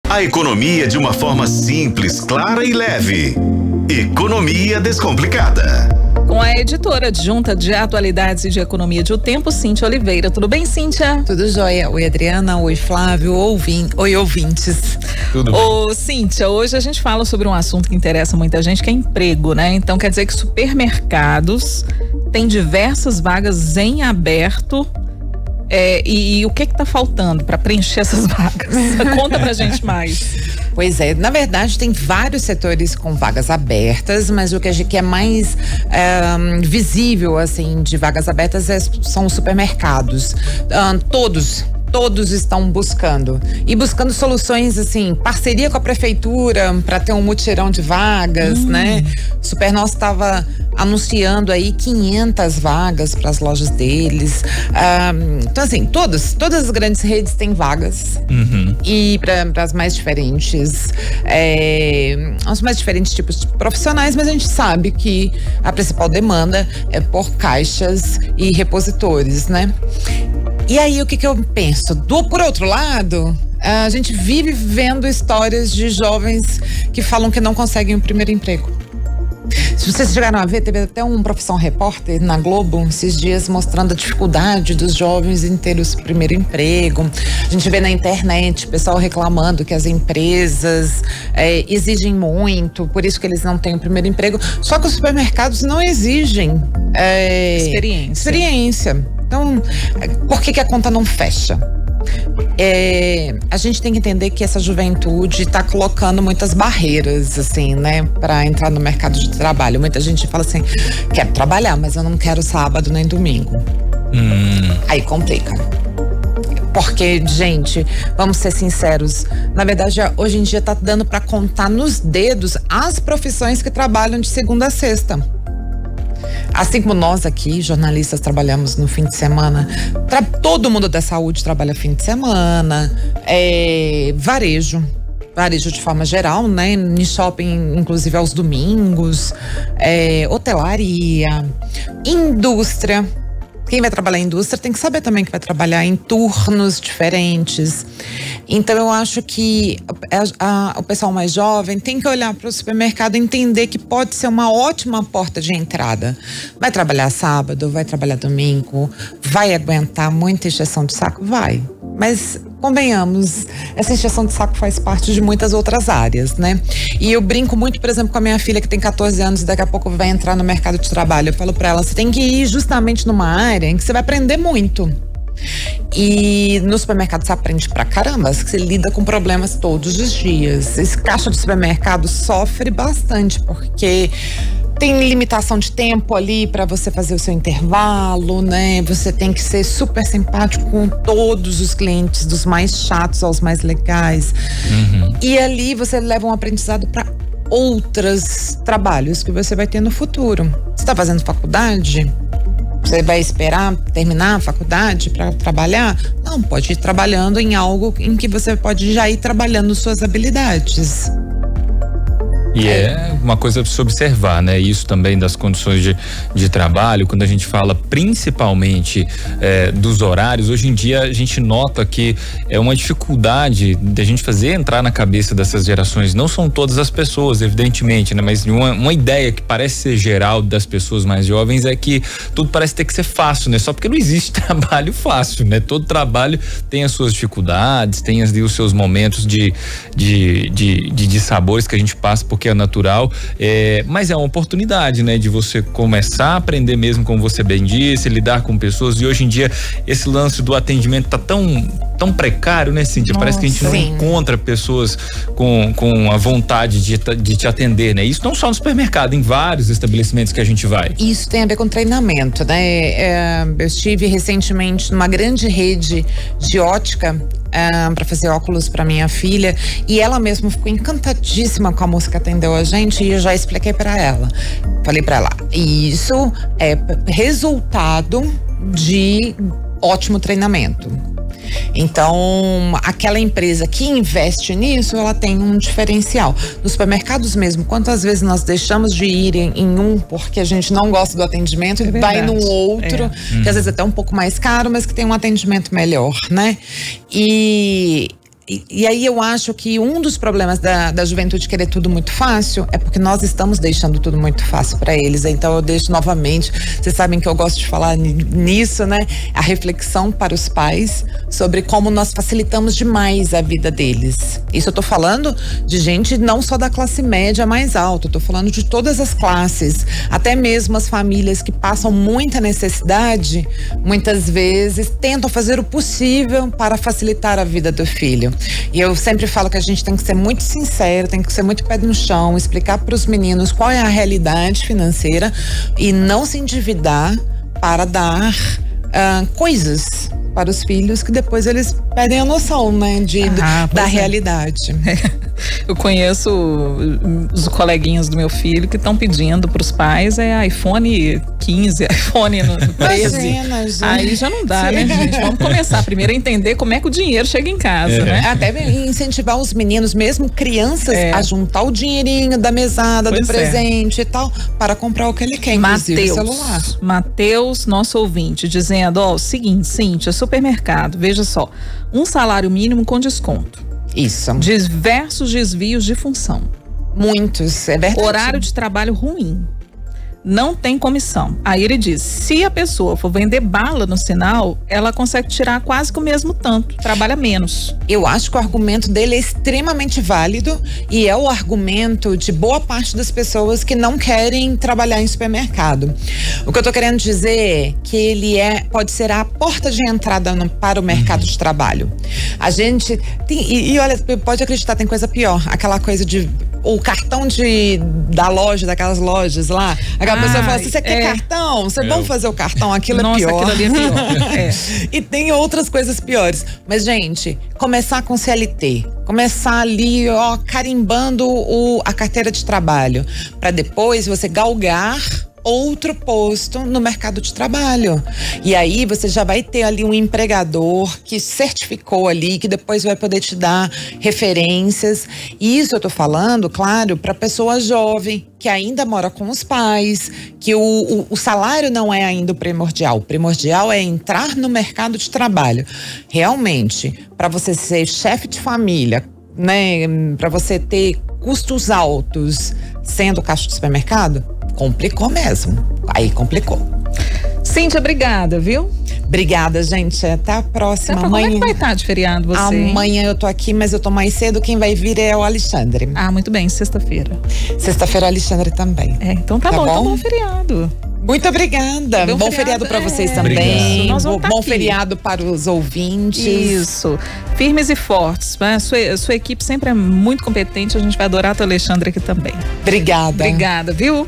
A economia de uma forma simples, clara e leve. Economia Descomplicada. Com a editora adjunta de atualidades e de economia de O Tempo, Cíntia Oliveira. Tudo bem, Cíntia? Tudo jóia. Oi, Adriana. Oi, Flávio. Oi, ouvintes. Tudo bem. Ô, Cíntia, hoje a gente fala sobre um assunto que interessa muita gente, que é emprego, né? Então quer dizer que supermercados têm diversas vagas em aberto. E o que tá faltando para preencher essas vagas? Conta pra gente mais. Pois é, na verdade tem vários setores com vagas abertas, mas o que a gente é mais visível assim de vagas abertas são os supermercados. Todos estão buscando soluções assim, parceria com a prefeitura para ter um mutirão de vagas, né? O Supernós estava anunciando aí 500 vagas para as lojas deles. Então assim, todas as grandes redes têm vagas e para as mais diferentes, os mais diferentes tipos de profissionais, mas a gente sabe que a principal demanda é por caixas e repositores, né? E aí, o que eu penso? Por outro lado, a gente vive vendo histórias de jovens que falam que não conseguem o primeiro emprego. Se vocês chegaram a ver, teve até um Profissão Repórter na Globo esses dias mostrando a dificuldade dos jovens em ter o primeiro emprego. A gente vê na internet o pessoal reclamando que as empresas exigem muito, por isso que eles não têm o primeiro emprego. Só que os supermercados não exigem experiência. Então, por que a conta não fecha? A gente tem que entender que essa juventude está colocando muitas barreiras, assim, né, para entrar no mercado de trabalho. Muita gente fala assim: quero trabalhar, mas eu não quero sábado nem domingo. Aí complica. Porque, gente, vamos ser sinceros, na verdade, hoje em dia tá dando para contar nos dedos as profissões que trabalham de segunda a sexta. Assim como nós aqui, jornalistas, trabalhamos no fim de semana, todo mundo da saúde trabalha fim de semana, varejo de forma geral, né? Em shopping, inclusive aos domingos, hotelaria, indústria. Quem vai trabalhar em indústria tem que saber também que vai trabalhar em turnos diferentes. Então eu acho que o pessoal mais jovem tem que olhar para o supermercado e entender que pode ser uma ótima porta de entrada. Vai trabalhar sábado, vai trabalhar domingo, vai aguentar muita encheção de saco? Vai. Mas convenhamos, essa encheção de saco faz parte de muitas outras áreas, né? E eu brinco muito, por exemplo, com a minha filha que tem 14 anos e daqui a pouco vai entrar no mercado de trabalho. Eu falo pra ela, você tem que ir justamente numa área em que você vai aprender muito. E no supermercado você aprende pra caramba, você lida com problemas todos os dias. Esse caixa de supermercado sofre bastante, porque tem limitação de tempo ali para você fazer o seu intervalo, né? Você tem que ser super simpático com todos os clientes, dos mais chatos aos mais legais. E ali você leva um aprendizado para outros trabalhos que você vai ter no futuro. Você está fazendo faculdade? Você vai esperar terminar a faculdade para trabalhar? Não, pode ir trabalhando em algo em que você pode já ir trabalhando suas habilidades. E é uma coisa para se observar, né? Isso também das condições de trabalho, quando a gente fala principalmente dos horários, hoje em dia a gente nota que é uma dificuldade de a gente fazer entrar na cabeça dessas gerações. Não são todas as pessoas, evidentemente, né? Mas uma ideia que parece ser geral das pessoas mais jovens é que tudo parece ter que ser fácil, né? Só porque não existe trabalho fácil, né? Todo trabalho tem as suas dificuldades, tem ali os seus momentos de sabores que a gente passa porque é natural, mas é uma oportunidade, né, de você começar a aprender mesmo, como você bem disse, lidar com pessoas. E hoje em dia esse lance do atendimento tá tão precário, né, Cíntia? Parece que a gente não encontra pessoas com a vontade de te atender, né? Isso não só no supermercado, em vários estabelecimentos que a gente vai. Isso tem a ver com treinamento, né? Eu estive recentemente numa grande rede de ótica para fazer óculos para minha filha e ela mesma ficou encantadíssima com a moça que atendeu a gente e eu já expliquei para ela. Falei para ela, isso é resultado de ótimo treinamento. Então, aquela empresa que investe nisso, ela tem um diferencial. Nos supermercados mesmo, quantas vezes nós deixamos de ir em um porque a gente não gosta do atendimento e vai num outro, que às vezes é até um pouco mais caro, mas que tem um atendimento melhor, né? E E aí eu acho que um dos problemas da juventude querer tudo muito fácil é porque nós estamos deixando tudo muito fácil para eles. Então eu deixo novamente, vocês sabem que eu gosto de falar nisso, né? A reflexão para os pais sobre como nós facilitamos demais a vida deles. Isso eu tô falando de gente não só da classe média mais alta, eu tô falando de todas as classes, até mesmo as famílias que passam muita necessidade, muitas vezes tentam fazer o possível para facilitar a vida do filho. E eu sempre falo que a gente tem que ser muito sincero, tem que ser muito pé no chão, explicar para os meninos qual é a realidade financeira e não se endividar para dar coisas para os filhos que depois eles perdem a noção, né, da realidade. Eu conheço os coleguinhas do meu filho que estão pedindo para os pais iPhone 15, iPhone 13. Imagina, gente. Aí já não dá, né, gente? Vamos começar primeiro a entender como é que o dinheiro chega em casa, né? Até incentivar os meninos, mesmo crianças, a juntar o dinheirinho da mesada, do presente e tal, para comprar o que ele quer, inclusive o celular. Mateus, nosso ouvinte, dizendo, ó, o seguinte, Cíntia, supermercado, veja só, um salário mínimo com desconto. Isso. Diversos desvios de função. Muitos, é verdade. Horário de trabalho ruim. Não tem comissão. Aí ele diz, se a pessoa for vender bala no sinal, ela consegue tirar quase que o mesmo tanto, trabalha menos. Eu acho que o argumento dele é extremamente válido e é o argumento de boa parte das pessoas que não querem trabalhar em supermercado. O que eu tô querendo dizer é que ele pode ser a porta de entrada para o mercado de trabalho. A gente tem, e olha, pode acreditar, tem coisa pior, aquela coisa de o cartão da loja, daquelas lojas lá. Aquela pessoa fala assim, você quer cartão? Vamos fazer o cartão, aquilo é pior. Aquilo ali é pior. E tem outras coisas piores. Mas, gente, começar com CLT. Começar ali, ó, carimbando a carteira de trabalho. Para depois você galgar outro posto no mercado de trabalho. E aí você já vai ter ali um empregador que certificou ali, que depois vai poder te dar referências. E isso eu tô falando, claro, para pessoa jovem, que ainda mora com os pais, que o salário não é ainda o primordial. O primordial é entrar no mercado de trabalho. Realmente, para você ser chefe de família, né, para você ter custos altos sendo caixa de supermercado, complicou mesmo. Aí complicou. Cíntia, obrigada, viu? Obrigada, gente. Até a próxima. Como é que vai estar de feriado você? Amanhã eu tô aqui, mas eu tô mais cedo. Quem vai vir é o Alexandre. Ah, muito bem. Sexta-feira. Sexta-feira o Alexandre também. Então tá bom. Então bom feriado. Muito obrigada. Bom feriado para vocês também. Bom feriado para os ouvintes. Isso. Firmes e fortes. A sua equipe sempre é muito competente. A gente vai adorar o Alexandre aqui também. Obrigada. Obrigada, viu?